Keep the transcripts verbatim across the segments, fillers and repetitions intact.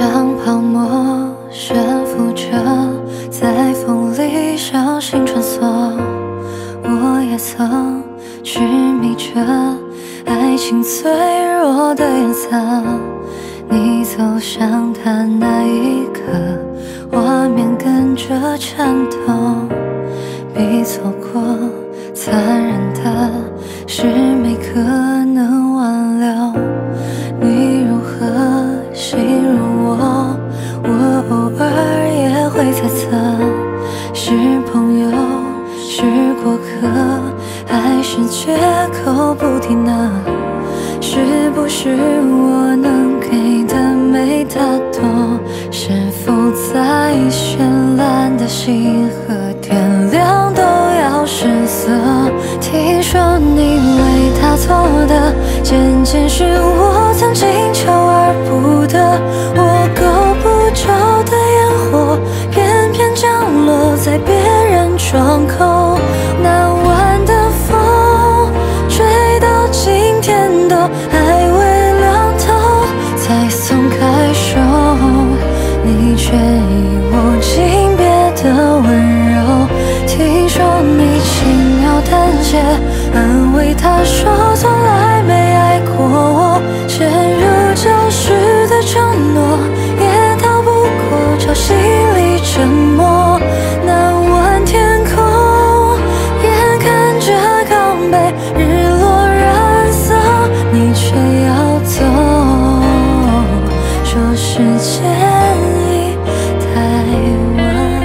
像泡沫悬浮着，在风里小心穿梭。我也曾痴迷着爱情脆弱的颜色。你走向它那一刻，画面跟着颤抖。比错过残忍的是没可能挽留。你如何形容我？我偶尔也会猜测，是朋友，是过客，还是绝口不提呢？是不是我能给的没他多？是否在绚烂的星河天亮都要失色？听说你为他做的渐渐是我曾经求而不得。我够不着的烟火，偏偏降落在别人窗口。那晚的风吹到今天都还未凉透，才松开手，你却以我惊别的温柔。听说你轻描淡写安慰他说从来没爱过我，陷入旧时的承诺，也逃不过潮汐里沉默。那晚天空眼看着港北日落染色，你却要走，说时间已太晚。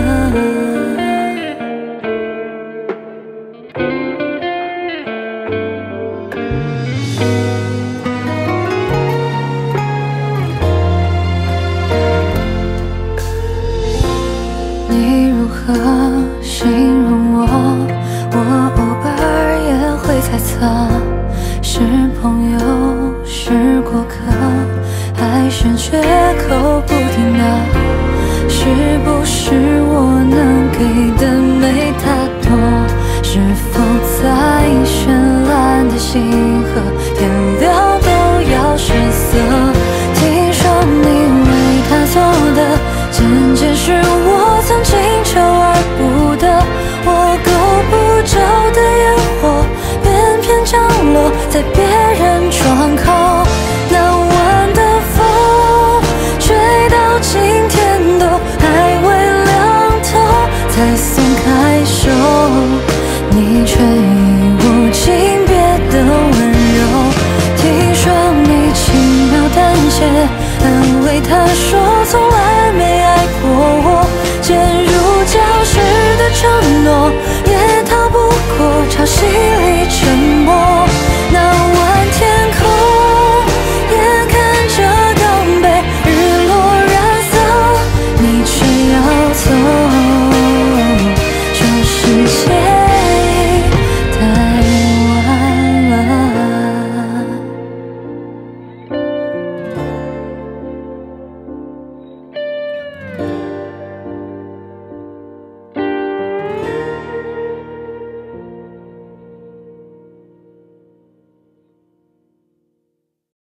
你如何形容我？我偶尔也会猜测，是朋友，是过客，还是绝口不提呢？是不是我能给的没他多？是否在绚烂的星河天亮都要失色？听说你为他做的渐渐是我曾经求而不得。我够不着的烟火，偏偏降落在别人窗口。那晚的风吹到今天都还未凉透，才松开手，你却以我惊别的温柔。听说你轻描淡写安慰他说从